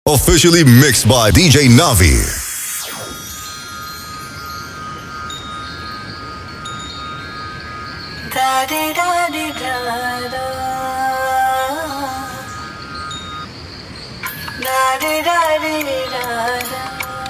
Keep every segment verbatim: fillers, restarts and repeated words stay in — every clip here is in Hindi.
Officially mixed by D J Navi. Da di da di da da, da di da di da da.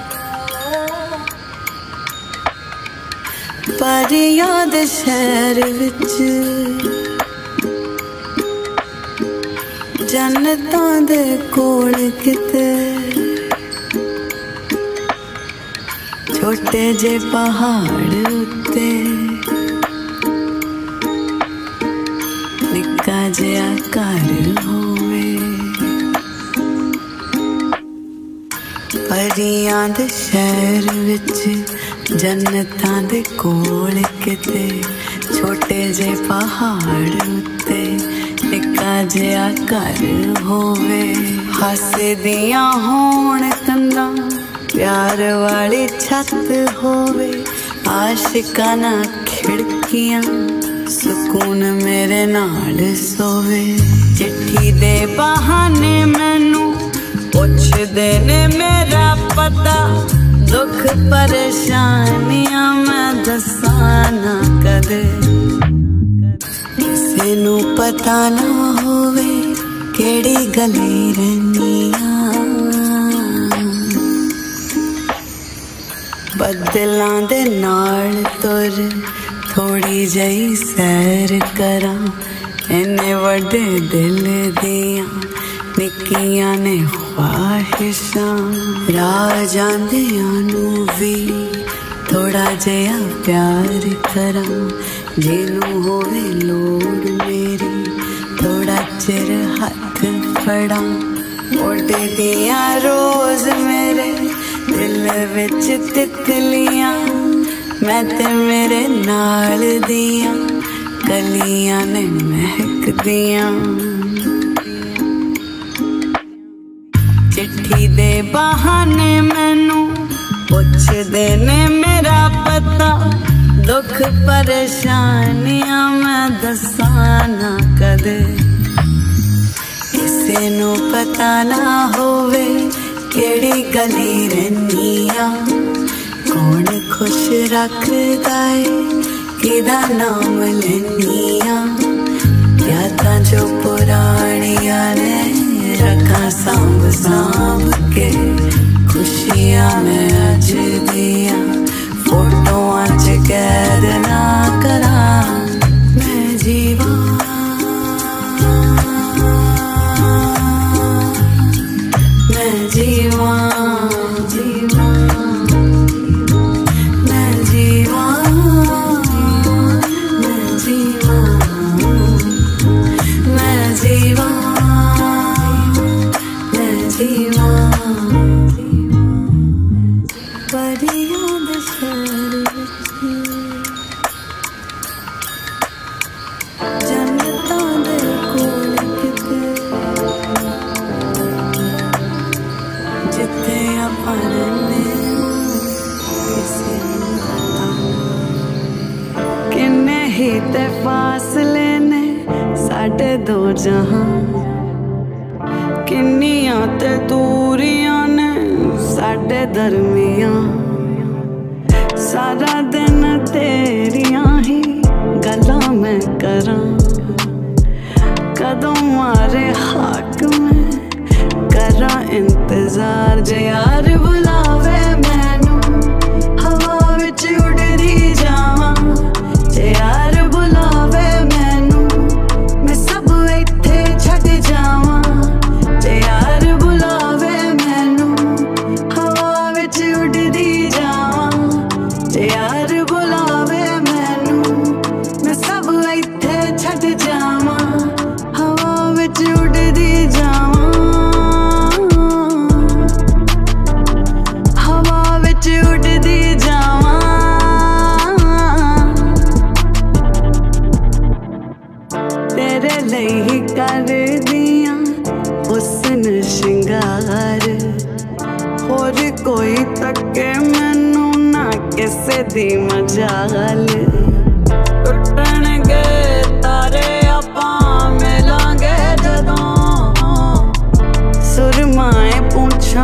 परियां दे शहर विच जन्नतां दे कोल किते छोटे जे पहाड़ उत्ते निक्का जिहा घर होवे परियां दे शहर विच जन्नतां दे कोल किते छोटे जे पहाड़ उत्ते निक्का जिहा घर होवे हासे दियां होण कंधां प्यार वाली छत होवे आशिकाना खिड़कियां सुकून मेरे नाल सोवे चिट्ठी दे बहाने मैनू पुछदे ने मेरा पता दुख परेशानियां मैं दसां ना कदे किसे नू पता ना होवे केड़ी गली रहनियां बदलां दे नाल तुर थोड़ी जही सैर करां इन्ने वड्डे दिल दियां निक्कियां ने ख्वाहिशां राह जांदियां नू भी थोड़ा जिहा प्यार करां जिनू होवे लोड़ मेरी थोड़ा चिर हथ फड़ां उड़दियां रोज मेरे दिल विच तितलियां मैं ते मेरे नाल दियां कलियां ने महकदियां चिट्ठी दे बहाने मैनू पुछदे ने मेरा पता दुख परेशानियां मैं दसां ना कदे किसे नू पता ना होवे केड़ी गली रहनियां कौन खुश रखदा है किदा नाम लैनियां यादां जो पुरानियां ने रखा सांभ सांभ के खुशियां मैं अज दियां फोटोआं च कैद ना करां मैं जीवां मैं जीवां जीवां मैं जीवां मैं जीवां मैं जीवां परियां दे शहर जन्नतां दे कोल किते जिथे आपां रहने किसे किन्ने ही ते फासले ने साडे दो जहां किन्नियां ते दूरियां ने साडे दरमियां सारा दिन तेरियां ही गल्लां मैं करां कदों मारे हाक में करां इंतजार जे यार बुलावे मैनू हवा विच उड़दी जावां जे यार बुलावे मैनू मैं सब इत्थे छड्ड जावां यार बुलावे मैनू हवा विच उड़दी जावां यार बुलावे मैनू मैं सब इत्थे छड्ड जावां हवा विच उड़दी जावां हवा विच उड़दी जावां तेरे लई ही करदियां हुस्न शिंगार होर कोई तके मैनू ना किसे दी मजाल टुटणगे तारे आपां मिलांगे जदों सुरमाए पूछ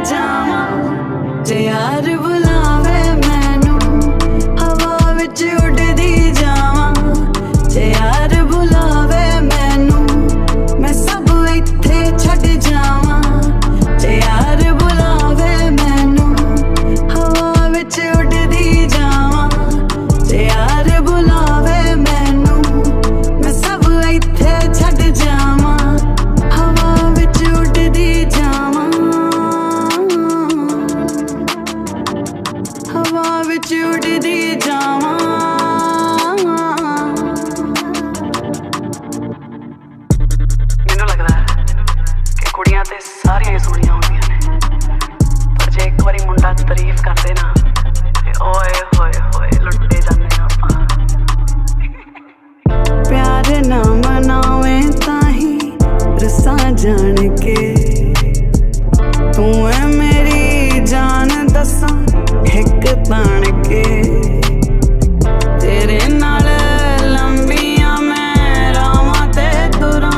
जावा जे यार बुलावे मैनू हवा विच उड़दी जावा जे यार बुलावे मैनू मैं सब इत्थे छड्ड जावा जे यार बुलावे मैनू हवा विच उड़दी जावा जे यार बुलावे मैनू मैं सब इत्थे छड्ड जावा हवा विच उड़दी जावा हवा विच उड़दी जावा कुड़ियां ते सारियां सोहणियां होंदियां ने पर जे एक बारी मुंडा तारीफ कर दे ना ते ओए होए होए लुट्टे जाने आपां प्यार ना मनावे ताही रसा जान के तू है मेरी जान दसा हिक तान के तेरे नाल लंबियां मैं रावां ते तुरां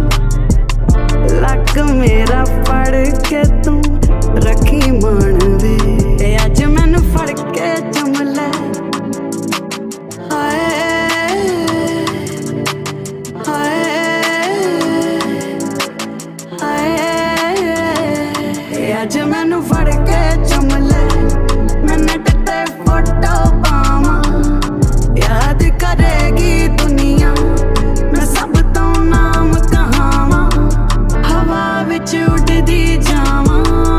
लक मेरा फड़ के तू रखी मान वे ते अज मैनू फड़ के चुम ले हाय हाय हाय अज मैनू फड़ के चुम ले मैं नेट ते फोटो पावां याद करेगी दुनिया मैं सब तो नाम कहावां हवा विच उड़दी जावा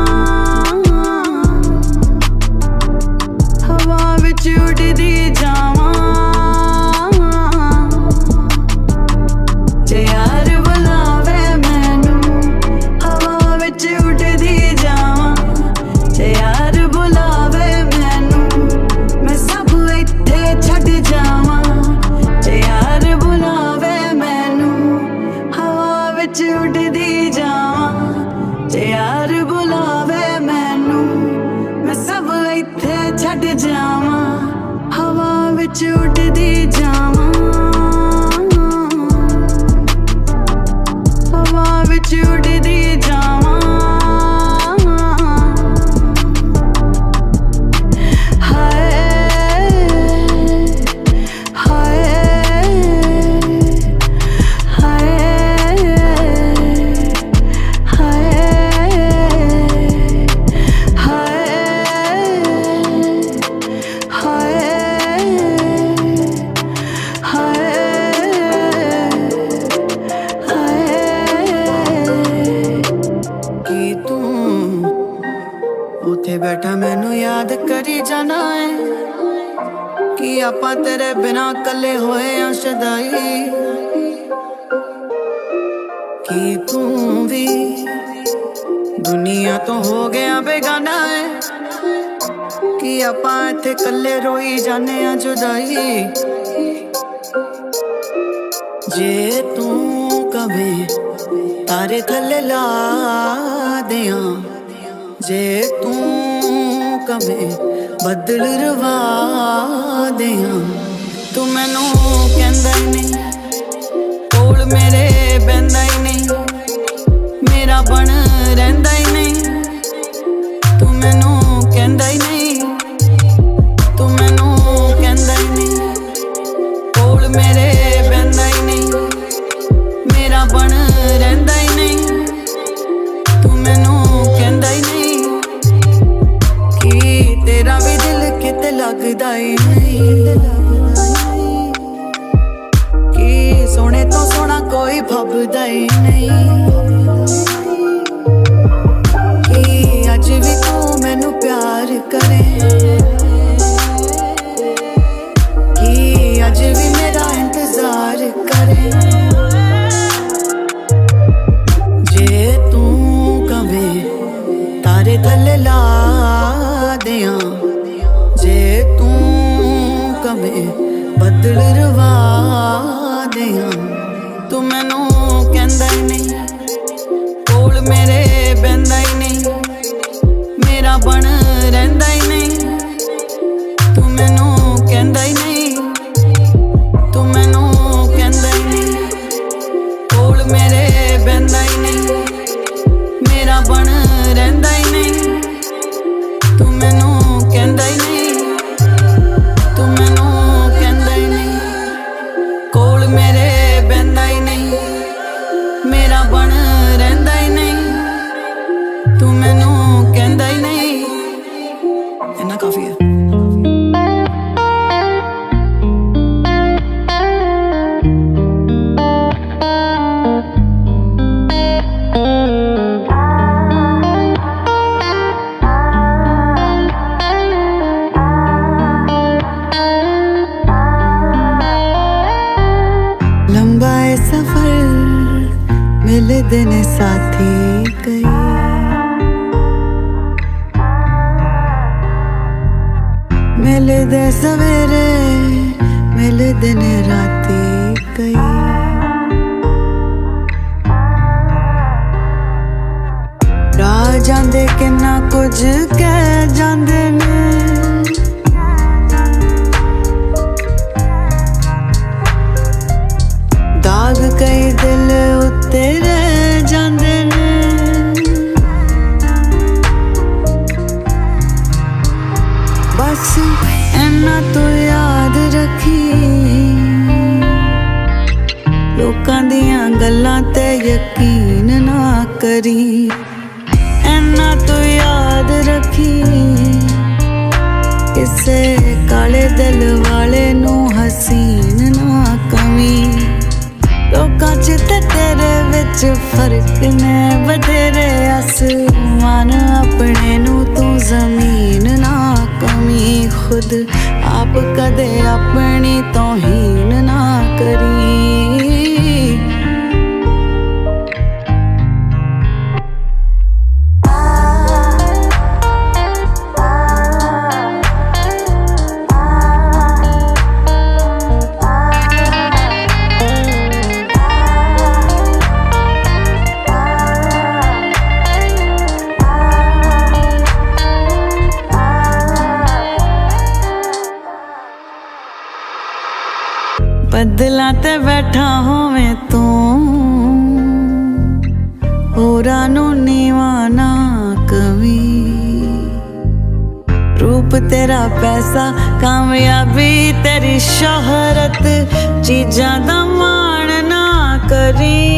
हवा विच उड़दी जावा जे यार बुलावे मैनू हवा विच उड़दी जावा जे यार बुलावे मैनू मैं सब इत्थे छड्ड जावा जे यार बुलावे मैनू हवा विच उड़दी जावा जे यार बुलावे मैनू मैं सब इत्थे छड्ड जावा हवा विच उड़दी जावा हवा विच उड़दी जावा हाय हाय हाय उथे बैठा मैनू याद करी जाना है कि आपां तेरे बिना कले होए आ शदाई कि तू भी दुनिया तो हो गया बेगाना है कि आपां इत्थे कले रोई जाने आ जुदाई जे तू कवे तारे थले ला दियां जे तू कवे बदल रवा दियां तू मैनू कहंदा ही नहीं कोल मेरे बहंदा ही नहीं मेरा बन रहिंदा ही नहीं तू मैनू कहंदा ही नहीं तू मैनू कहंदा ही नहीं कोल मेरे बहंदा ही नहीं मेरा बन रहिंदा ही नहीं तू मैनू कहंदा ही नहीं कि तेरा भी दिल किते लगदा ही नहीं कि सोने तो सोना कोई भबदा ही नहीं कि अज भी तू मैनू प्यार करे कि अज भी मेरा इंतजार करे जे तू कवे तारे थले ला दियां जे तू कवे बदल रवा दियां तू मैनू कहंदा ही नहीं कोल मेरे बहंदा ही नहीं मेरा बन रहिंदा ही नहीं तू मैनू कहंदा ही नहीं तू मैनू कहंदा ही नहीं कोल मेरे बहंदा ही नहीं मेरा बन रहिंदा ही नहीं इतना काफी है। लंबा है सफर मिले दिन साथी कई, मिले दे सवेरे मिले दिन राती कई, राह जांदे किन्ना कुछ कह जांदे ने, दाग कई दिल उत्ते रह जांदे ने, बस इन्ना तो याद रखी लोकां दियां गल्लां ते यकीन ना करी, इन्ना तो याद रखी किसे काले दिल वाले नू हसीन ना कमी, लोकां च ते तेरे विच फर्क ने बथेरे, आसमान अपने नू तू जमीन ना कमी, खुद आप कदे अपनी तौहीन ना करी। बदला ते बैठा होवे तू होरां नू नीवा ना कवी, रूप तेरा पैसा कामयाबी तेरी शोहरत चीजां दा मान ना करी,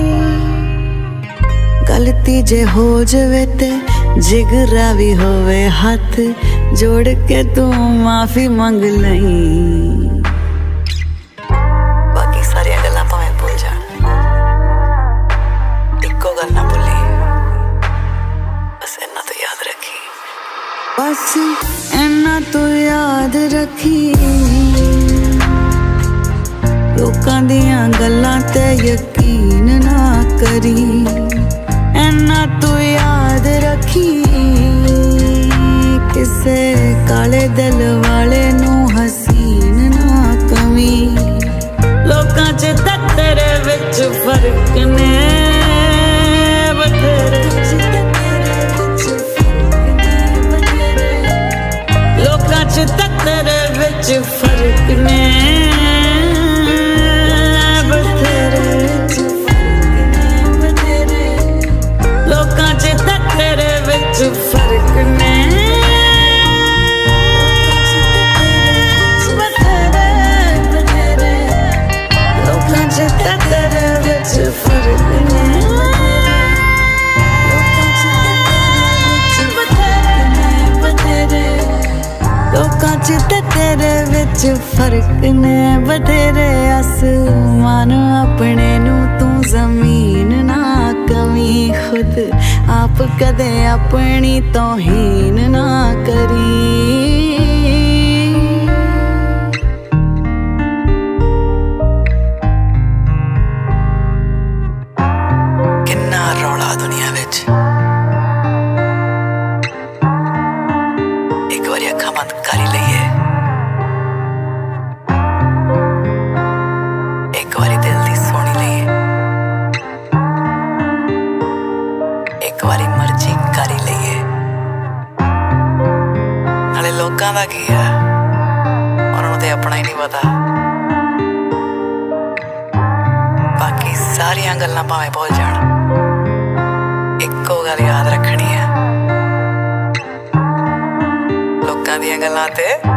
गलती जे हो जावे ते जिगरा भी होवे हाथ जोड़ के तू माफी मंग लई, बस इन्ना तो याद रखी लोकां दियां गल्लां ते यकीन ना करी, इन्ना तो याद रखी किसे काले दिल वाले नू हसीन ना कमी, लोकां च ते तेरे विच फर्क ने बथेरे, लोकां च ते तेरे विच फर्क ने बथेरे, लोकां च ते तेरे विच फर्क ने बथेरे बथेरे, लोकां च ते तेरे विच फर्क ने लोकां च ते तेरे विच फर्क ने बथेरे, आसमान अपने नू तू जमीन ना कमी, खुद आप कदे अपनी तौहीन ना करी। किन्ना रौला दुनिया विच, एक बारी अखा बंद कर ही लईए, एक बारी दिल दी सोनी लईए, एक बारी मर्जी कर ही लईए, नाले लोकां दा की है उन्हां नूं ते अपना ही नहीं पता, बाकी सारियां गल्लां भावें भुल जाण, इक्को गल याद रखनी है, लोकां दियां गल्लां ते